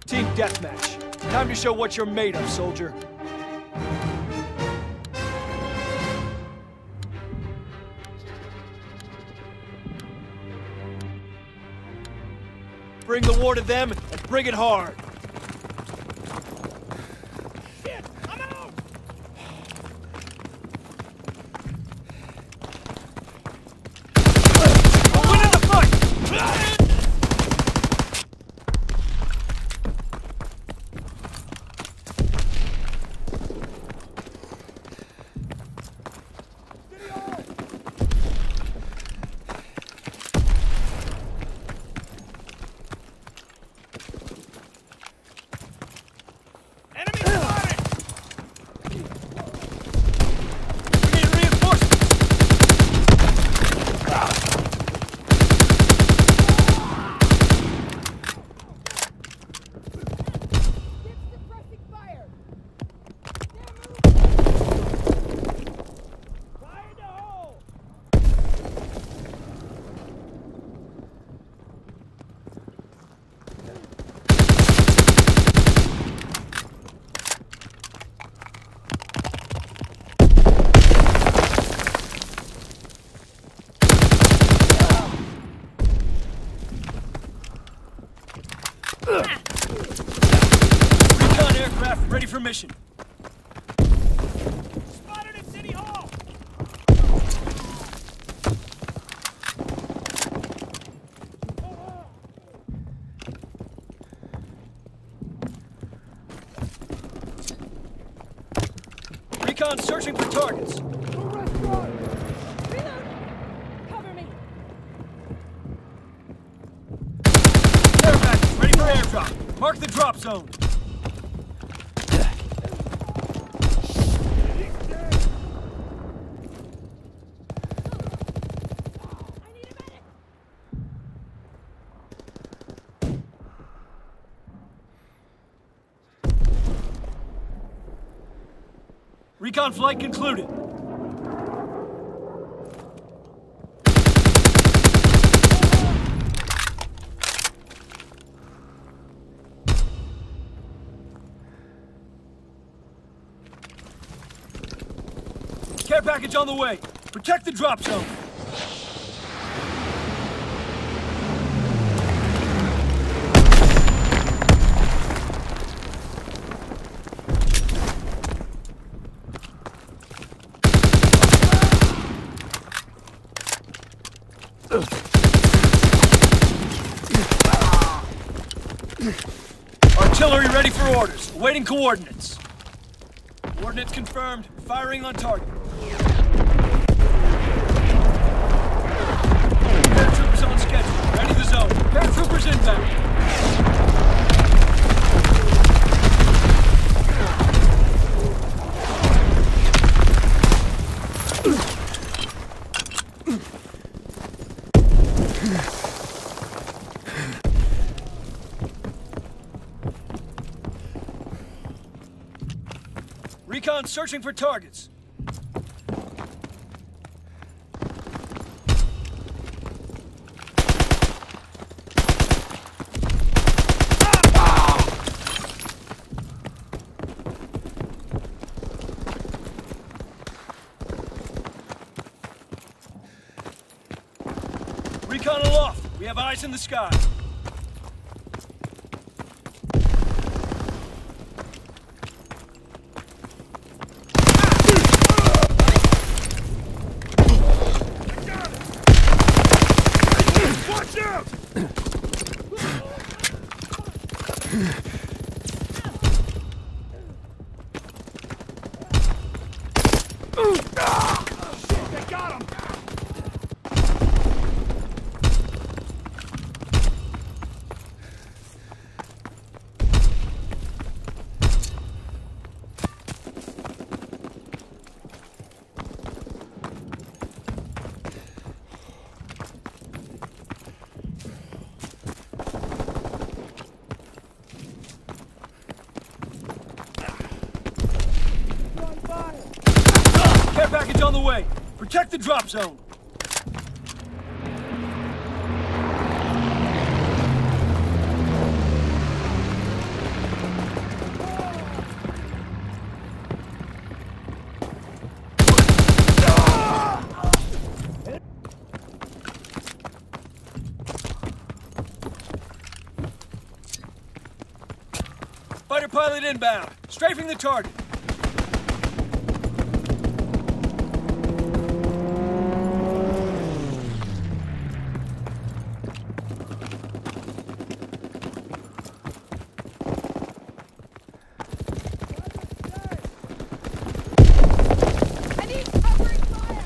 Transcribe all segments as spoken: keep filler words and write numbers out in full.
Team deathmatch. Time to show what you're made of, soldier. Bring the war to them and bring it hard. Shit! I'm out! We're winning the fight! Recon aircraft ready for mission. Spotted at City Hall! Recon searching for targets. Reload! Cover me! Air package ready for airdrop. Mark the drop zone. I need a medic! Recon flight concluded. Care package on the way. Protect the drop zone. Artillery ready for orders. Awaiting coordinates. Coordinates confirmed. Firing on target. Paratroopers on schedule. Ready the zone. Paratroopers inbound. Recon searching for targets. Recon aloft. We have eyes in the sky. Watch out! Shit, they got him! Care package on the way. Protect the drop zone. Fighter pilot inbound. Strafing the target. I need covering fire!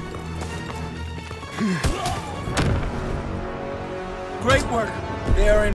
Great work. They are in